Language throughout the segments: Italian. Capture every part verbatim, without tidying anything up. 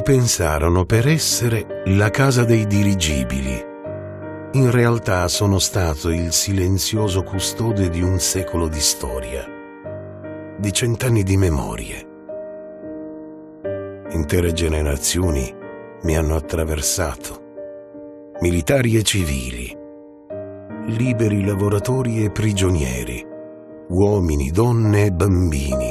pensarono per essere la casa dei dirigibili. In realtà sono stato il silenzioso custode di un secolo di storia, di cent'anni di memorie. Intere generazioni mi hanno attraversato, militari e civili, liberi lavoratori e prigionieri, uomini, donne e bambini.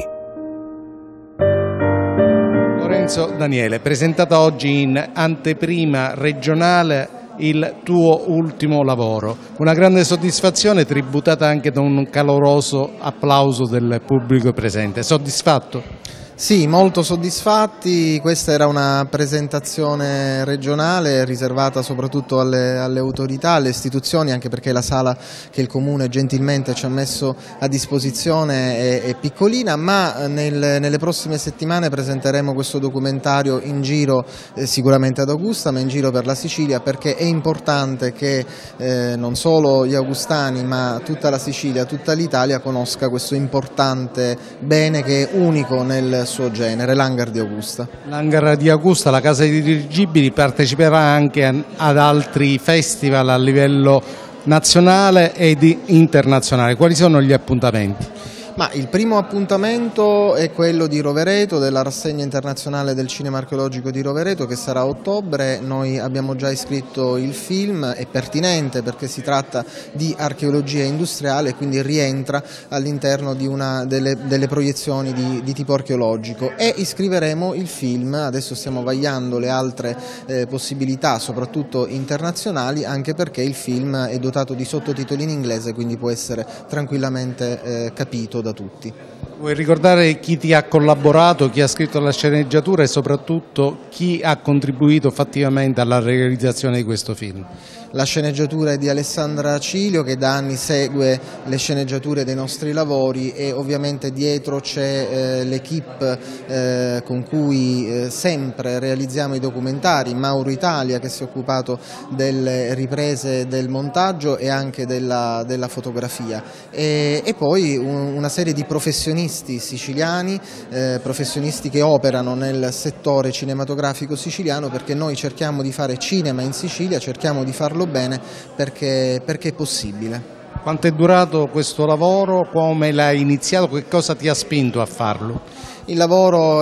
Lorenzo Daniele, presentata oggi in anteprima regionale il tuo ultimo lavoro, una grande soddisfazione tributata anche da un caloroso applauso del pubblico presente. Soddisfatto? Sì, molto soddisfatti. Questa era una presentazione regionale riservata soprattutto alle, alle autorità, alle istituzioni, anche perché la sala che il Comune gentilmente ci ha messo a disposizione è, è piccolina, ma nel, nelle prossime settimane presenteremo questo documentario in giro eh, sicuramente ad Augusta, ma in giro per la Sicilia, perché è importante che eh, non solo gli augustani ma tutta la Sicilia, tutta l'Italia conosca questo importante bene che è unico nel suo genere, l'hangar di Augusta. L'hangar di Augusta, la casa dei dirigibili, parteciperà anche ad altri festival a livello nazionale ed internazionale. Quali sono gli appuntamenti? Ma il primo appuntamento è quello di Rovereto, della rassegna internazionale del cinema archeologico di Rovereto, che sarà a ottobre. Noi abbiamo già iscritto il film, è pertinente perché si tratta di archeologia industriale, quindi rientra all'interno di una delle, delle proiezioni di, di tipo archeologico, e iscriveremo il film. Adesso stiamo vagliando le altre eh, possibilità, soprattutto internazionali, anche perché il film è dotato di sottotitoli in inglese, quindi può essere tranquillamente eh, capito da tutti. Vuoi ricordare chi ti ha collaborato, chi ha scritto la sceneggiatura e soprattutto chi ha contribuito fattivamente alla realizzazione di questo film? La sceneggiatura è di Alessandra Cilio, che da anni segue le sceneggiature dei nostri lavori, e ovviamente dietro c'è eh, l'equipe eh, con cui eh, sempre realizziamo i documentari, Mauro Italia, che si è occupato delle riprese e del montaggio e anche della, della fotografia, e, e poi un, una serie di professionisti siciliani, eh, professionisti che operano nel settore cinematografico siciliano, perché noi cerchiamo di fare cinema in Sicilia, cerchiamo di farlo bene perché, perché è possibile. Quanto è durato questo lavoro? Come l'hai iniziato? Che cosa ti ha spinto a farlo? Il lavoro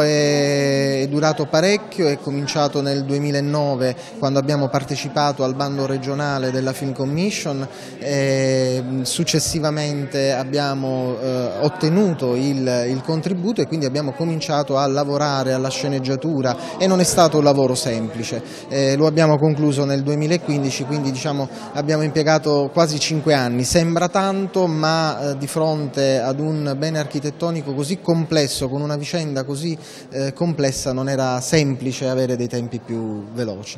è durato parecchio, è cominciato nel duemilanove, quando abbiamo partecipato al bando regionale della Film Commission, e successivamente abbiamo eh, ottenuto il, il contributo, e quindi abbiamo cominciato a lavorare alla sceneggiatura, e non è stato un lavoro semplice. Eh, lo abbiamo concluso nel duemilaquindici, quindi diciamo abbiamo impiegato quasi cinque anni. Sembra tanto, ma eh, di fronte ad un bene architettonico così complesso, con una vicenda così eh, complessa, non era semplice avere dei tempi più veloci.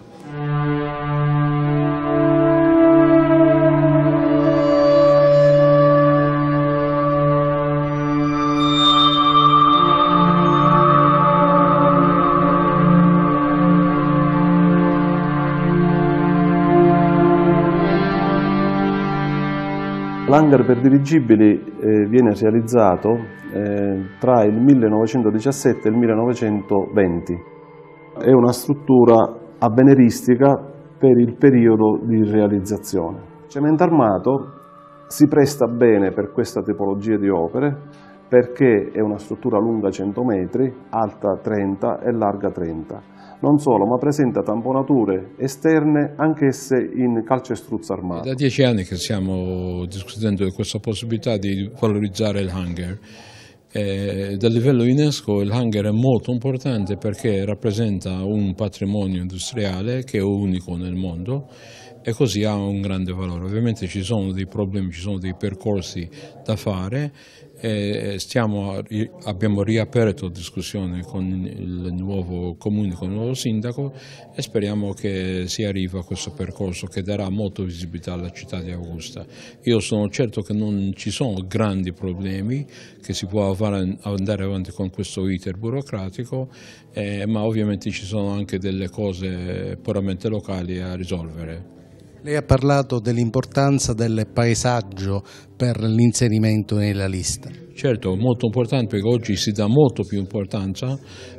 L'hangar per dirigibili eh, viene realizzato eh, tra il millenovecentodiciassette e il millenovecentoventi. È una struttura avveniristica per il periodo di realizzazione. Il cemento armato si presta bene per questa tipologia di opere perché è una struttura lunga cento metri, alta trenta e larga trenta. Non solo, ma presenta tamponature esterne, anch'esse in calcestruzzo armato. Da dieci anni che stiamo discutendo di questa possibilità di valorizzare il hangar. Eh, dal livello UNESCO il hangar è molto importante perché rappresenta un patrimonio industriale che è unico nel mondo, e così ha un grande valore. Ovviamente ci sono dei problemi, ci sono dei percorsi da fare, e stiamo, abbiamo riaperto discussione con il nuovo comune, con il nuovo sindaco, e speriamo che si arrivi a questo percorso che darà molta visibilità alla città di Augusta. Io sono certo che non ci sono grandi problemi, che si può andare avanti con questo iter burocratico, eh, ma ovviamente ci sono anche delle cose puramente locali a risolvere. Lei ha parlato dell'importanza del paesaggio per l'inserimento nella lista. Certo, molto importante, perché oggi si dà molto più importanza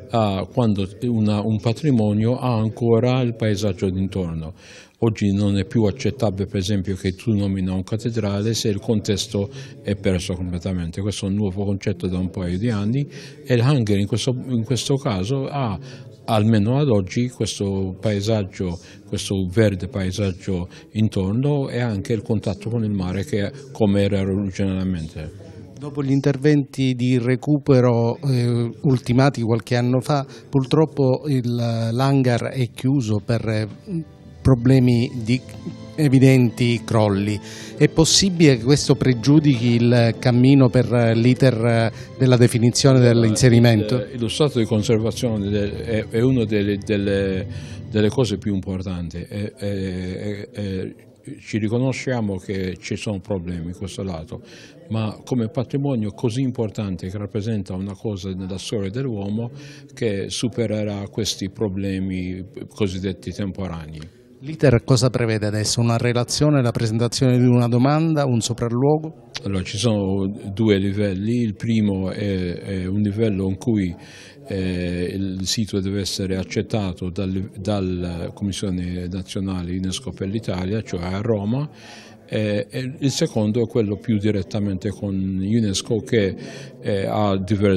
ha, quando una, un patrimonio ha ancora il paesaggio d'intorno. Oggi non è più accettabile, per esempio, che tu nomini un cattedrale se il contesto è perso completamente. Questo è un nuovo concetto da un paio di anni e il hangar in questo, in questo caso ha, almeno ad oggi, questo paesaggio, questo verde paesaggio intorno e anche il contatto con il mare che come era originariamente. Dopo gli interventi di recupero eh, ultimati qualche anno fa, purtroppo l'hangar è chiuso per eh, problemi di evidenti crolli. È possibile che questo pregiudichi il cammino per l'iter della definizione dell'inserimento? Lo stato di conservazione è, è una delle, delle, delle cose più importanti. È, è, è, ci riconosciamo che ci sono problemi in questo lato, ma come patrimonio così importante che rappresenta una cosa nella storia dell'uomo che supererà questi problemi cosiddetti temporanei. L'iter cosa prevede adesso? Una relazione, la presentazione di una domanda, un sopralluogo? Allora, ci sono due livelli. Il primo è, è un livello in cui eh, il sito deve essere accettato dal, dalla Commissione Nazionale UNESCO per l'Italia, cioè a Roma. Eh, e il secondo è quello più direttamente con UNESCO che eh, ha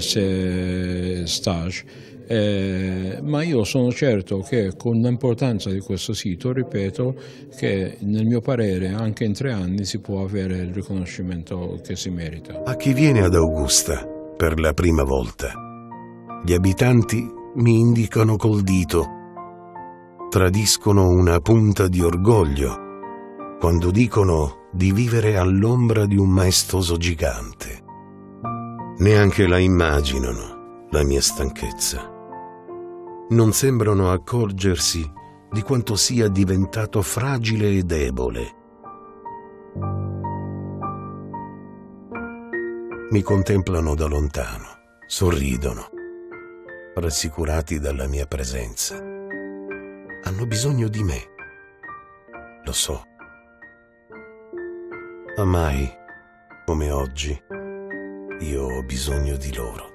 diverse stage. Eh, ma io sono certo che con l'importanza di questo sito, ripeto, che nel mio parere anche in tre anni si può avere il riconoscimento che si merita. A chi viene ad Augusta per la prima volta, gli abitanti mi indicano col dito, tradiscono una punta di orgoglio quando dicono di vivere all'ombra di un maestoso gigante. Neanche la immaginano, la mia stanchezza. Non sembrano accorgersi di quanto sia diventato fragile e debole. Mi contemplano da lontano, sorridono, rassicurati dalla mia presenza. Hanno bisogno di me, lo so. Ma mai, come oggi, io ho bisogno di loro.